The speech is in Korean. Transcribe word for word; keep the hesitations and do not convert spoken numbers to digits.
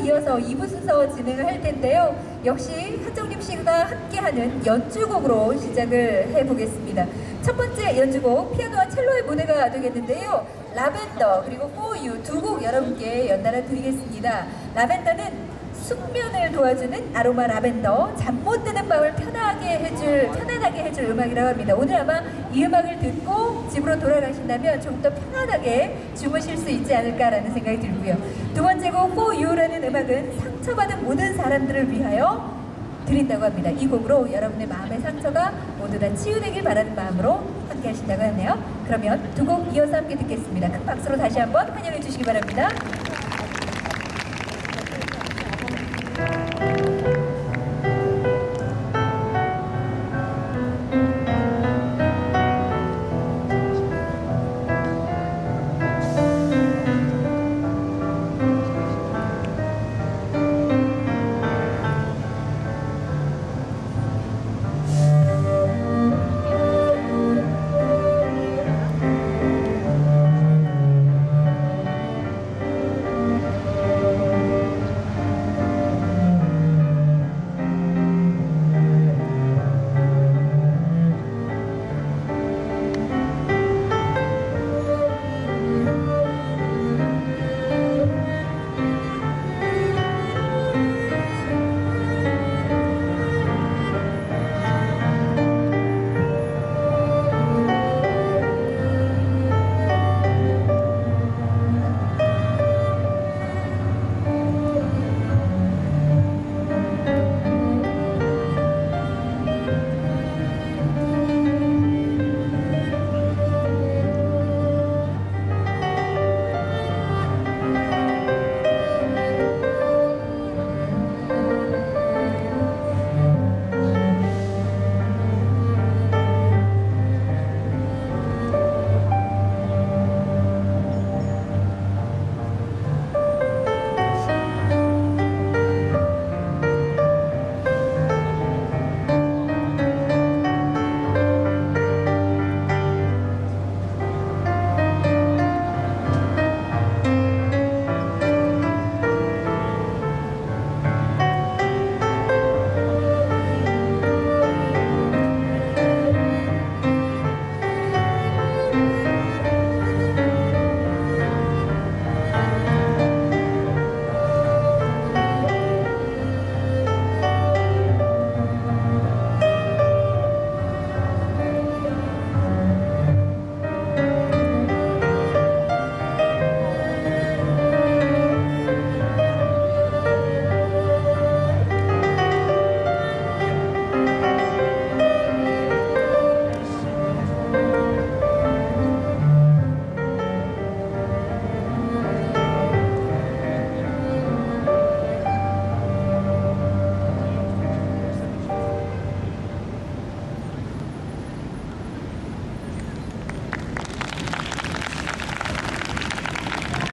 이어서 이 부 순서 진행을 할 텐데요. 역시 한정림 씨가 함께하는 연주곡으로 시작을 해보겠습니다. 첫 번째 연주곡 피아노와 첼로의 무대가 되겠는데요. 라벤더 그리고 For You 두 곡 여러분께 연달아 드리겠습니다. 라벤더는 숙면을 도와주는 아로마 라벤더, 잠 못 드는 밤을 편하게 해줄, 편안하게 해줄 음악이라고 합니다. 오늘 아마 이 음악을 듣고 집으로 돌아가신다면 좀 더 편안하게 주무실 수 있지 않을까라는 생각이 들고요. 두 번째 곡 For You라는 음악은 상처받은 모든 사람들을 위하여 드린다고 합니다. 이 곡으로 여러분의 마음의 상처가 모두 다 치유되길 바라는 마음으로 함께 하신다고 하네요. 그러면 두 곡 이어서 함께 듣겠습니다. 큰 박수로 다시 한번 환영해 주시기 바랍니다.